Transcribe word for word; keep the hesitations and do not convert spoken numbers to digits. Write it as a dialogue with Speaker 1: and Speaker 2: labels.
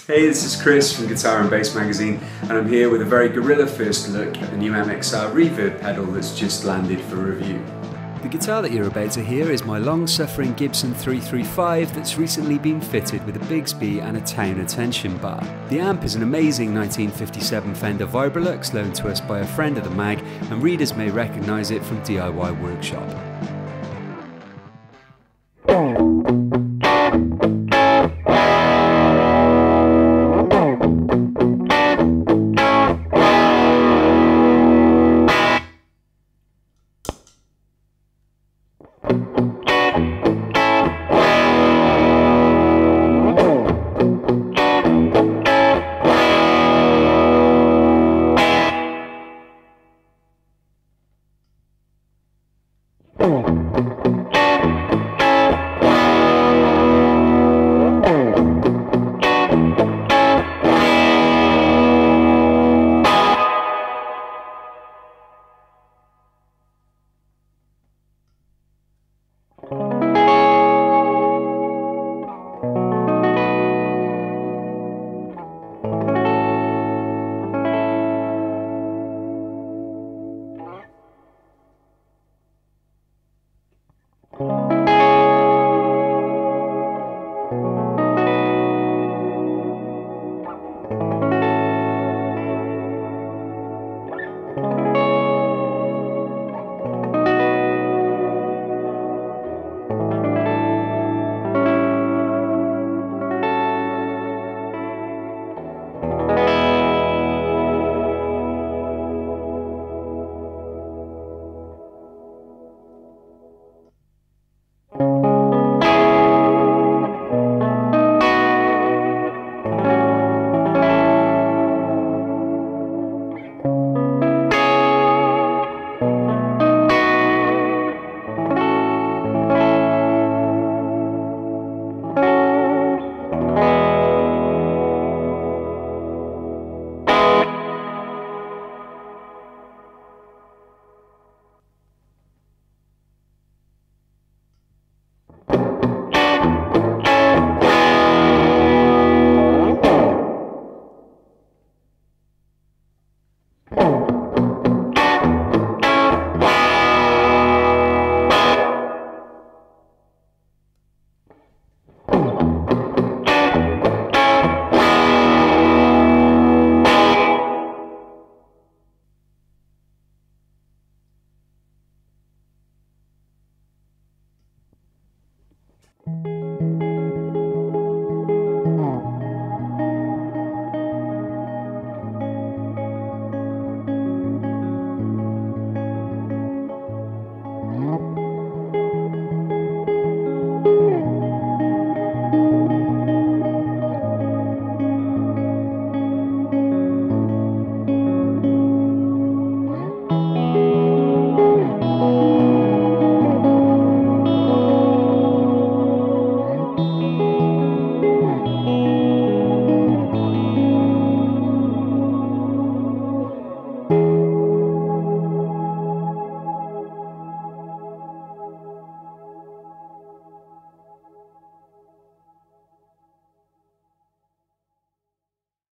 Speaker 1: Hey, this is Chris from Guitar and Bass Magazine, and I'm here with a very guerrilla first look at the new M X R Reverb pedal that's just landed for review.
Speaker 2: The guitar that you're about to hear is my long-suffering Gibson three thirty-five that's recently been fitted with a Bigsby and a Town Attention bar. The amp is an amazing nineteen fifty-seven Fender Vibrolux loaned to us by a friend of the mag, and readers may recognise it from D I Y Workshop.